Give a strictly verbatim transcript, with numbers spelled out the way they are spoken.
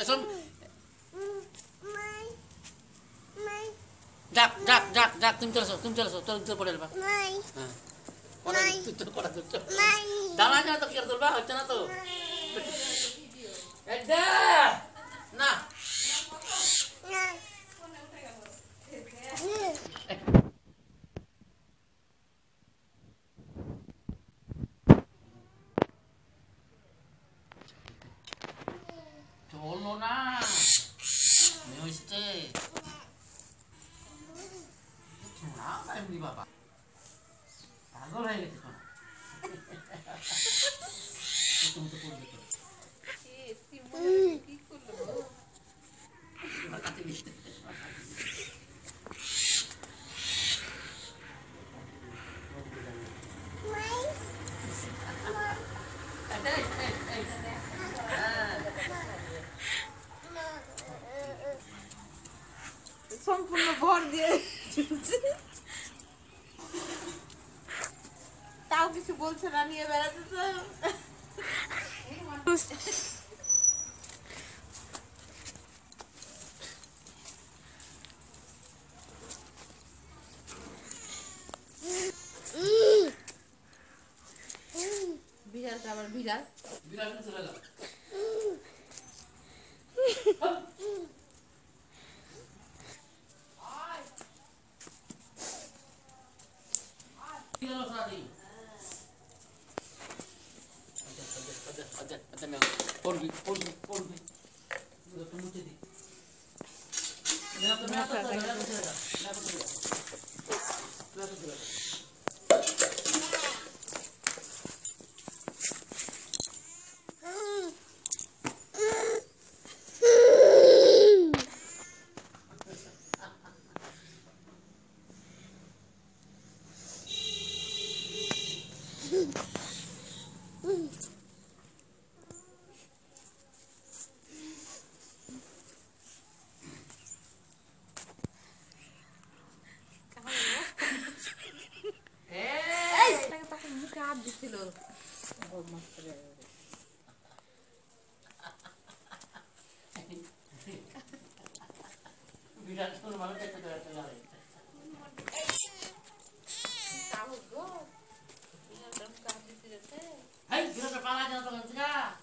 সব যাক যাক যাক যাক তুমি চলো তুমি চলো চলো চলো পড়ে নেবা হ্যাঁ পড়ে তুই পড়া তো দাঁড়া যা তো কি আর তুলবা হচ্ছে না তো এডা না চলো না মিউজিতে না এমনি বাবা পাগল হয়ে গেছে তুমি তো পড়বে তো কি করলো সম্পূর্ণ ভর দিয়ে তাও কিছু বলছে না নিয়ে বেড়াতে তো বিড়াল আবার বিড়াল বিড়াল চলে গেল পড়বি পড়বি পড়বি মুছে দি মুখে হাত দিচ্ছিল বিড়াল শুনে ভালো দেখতে বেড়াতে যাবে এই বিড়ালটা পালা যেন তো